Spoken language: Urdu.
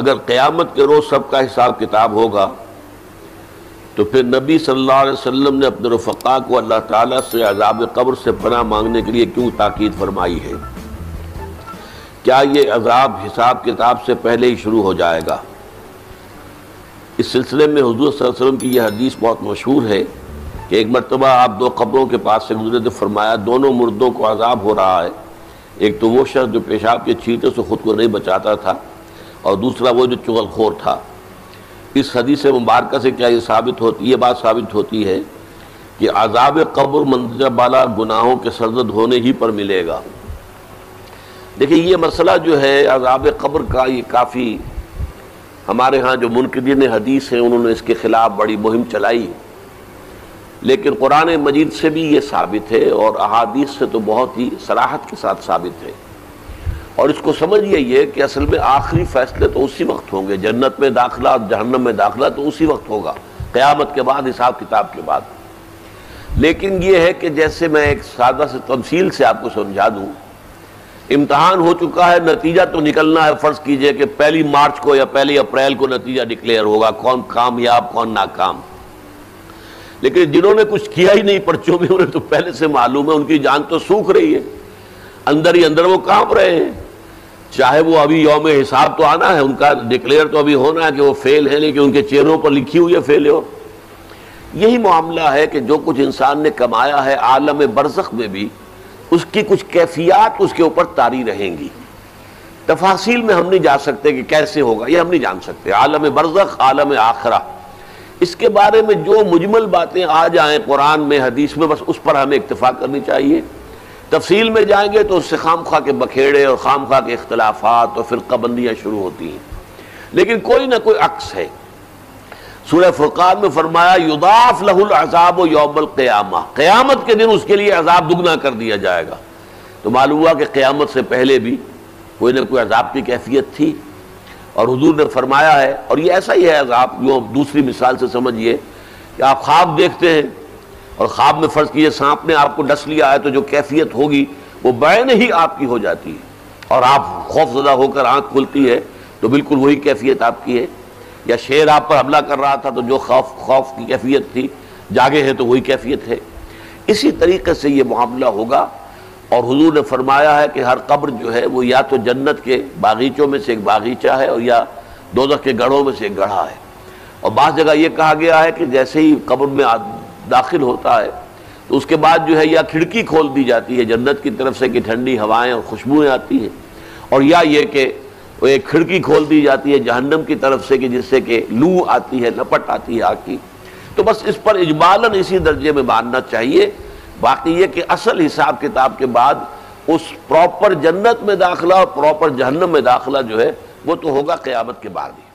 اگر قیامت کے روز سب کا حساب کتاب ہوگا تو پھر نبی صلی اللہ علیہ وسلم نے اپنے رفقا کو اللہ تعالیٰ سے عذاب قبر سے پناہ مانگنے کے لیے کیوں تاکید فرمائی ہے؟ کیا یہ عذاب حساب کتاب سے پہلے ہی شروع ہو جائے گا؟ اس سلسلے میں حضور صلی اللہ علیہ وسلم کی یہ حدیث بہت مشہور ہے کہ ایک مرتبہ آپ دو قبروں کے پاس سے گزرے تو فرمایا دونوں مردوں کو عذاب ہو رہا ہے، ایک تو وہ شخص جو پیشاب کے چھینٹے سے خود کو نہیں بچاتا تھا، اور دوسرا وہ جو چغل خور تھا۔ اس حدیث مبارکہ سے کیا یہ بات ثابت ہوتی ہے کہ عذاب قبر مندرجہ بالا گناہوں کے سرزد ہونے ہی پر ملے گا۔ دیکھیں یہ مسئلہ جو ہے عذاب قبر کا، یہ کافی ہمارے ہاں جو منکرین حدیث ہیں انہوں نے اس کے خلاف بڑی مہم چلائی، لیکن قرآن مجید سے بھی یہ ثابت ہے اور احادیث سے تو بہت ہی صراحت کے ساتھ ثابت ہے۔ اور اس کو سمجھیے یہ کہ اصل میں آخری فیصلے تو اسی وقت ہوں گے، جنت میں داخلہ اور جہنم میں داخلہ تو اسی وقت ہوگا، قیامت کے بعد، حساب کتاب کے بعد۔ لیکن یہ ہے کہ جیسے میں ایک سادہ سے تمثیل سے آپ کو سمجھا دوں، امتحان ہو چکا ہے، نتیجہ تو نکلنا ہے، فرض کیجئے کہ 1 مارچ کو یا 1 اپریل کو نتیجہ ڈکلیئر ہوگا، کون کامیاب کون ناکام۔ لیکن جنہوں نے کچھ کیا ہی نہیں پرچوں میں، انہیں تو پہلے سے معلوم ہے، ان کی جان تو سوکھ رہی ہے، اندر ہی اندر وہ کانپ رہے ہیں، چاہے وہ ابھی یوم حساب تو آنا ہے، ان کا ڈکلیئر تو ابھی ہونا ہے کہ وہ فیل ہیں، لیکن ان کے چہروں پر لکھی ہوئی ہے فیلیور۔ یہی معاملہ ہے کہ جو کچھ انسان نے کمایا ہے عالم برزخ میں بھی اس کی کچھ کیفیات اس کے اوپر طاری رہیں گی۔ تفاصیل میں ہم نہیں جا سکتے کہ کیسے ہوگا، یہ ہم نہیں جان سکتے، عالم برزخ، عالم آخرہ، اس کے بارے میں جو مجمل باتیں آ جائیں قرآن میں حدیث میں بس اس پر ہمیں اکتفا کرنی چاہیے۔ تفصیل میں جائیں گے تو اس سے خام خواہ کے بکھیڑے اور خام خواہ کے اختلافات اور فرقہ بندیاں شروع ہوتی ہیں، لیکن کوئی نہ کوئی عکس ہے۔ سورہ فرقان میں فرمایا یضاعف لہ العذاب یوم القیامہ، قیامت کے دن اس کے لیے عذاب دگنا کر دیا جائے گا۔ تو معلوم ہوا کہ قیامت سے پہلے بھی کوئی نہ کوئی عذاب کی کیفیت تھی، اور حضور نے فرمایا ہے، اور یہ ایسا ہی ہے عذاب جو دوسری مثال سے سمجھیے کہ آپ خواب دیکھتے ہیں اور خواب میں فرض کیجئے سانپ نے آپ کو ڈس لیا ہے تو جو کیفیت ہوگی وہ بعین ہی آپ کی ہو جاتی ہے، اور آپ خوف زدہ ہو کر آنکھ کھلتی ہے تو بالکل وہی کیفیت آپ کی ہے، یا شیر آپ پر حملہ کر رہا تھا تو جو خوف کی کیفیت تھی، جاگے ہیں تو وہی کیفیت ہے۔ اسی طریقے سے یہ معاملہ ہوگا، اور حضور نے فرمایا ہے کہ ہر قبر جو ہے وہ یا تو جنت کے باغیچوں میں سے ایک باغیچہ ہے اور یا دوزخ کے گڑھوں میں سے ایک گڑھا ہے۔ اور بعض جگہ یہ کہا گیا ہے کہ جیسے ہی قبر میں داخل ہوتا ہے تو اس کے بعد جو ہے یا کھڑکی کھول دی جاتی ہے جنت کی طرف سے کہ ٹھنڈی ہوائیں اور خوشبوئیں آتی ہیں، اور یا یہ کہ وہ ایک کھڑکی کھول دی جاتی ہے جہنم کی طرف سے کہ جس سے کہ لو آتی ہے، لپٹ آتی ہے آگ کی۔ تو بس اس پر اجمالاً اسی درجے میں ماننا چاہیے۔ باقی یہ کہ اصل حساب کتاب کے بعد اس پراپر جنت میں داخلہ اور پراپر جہنم میں داخلہ جو ہے وہ تو ہوگا قیامت کے بعد ہی۔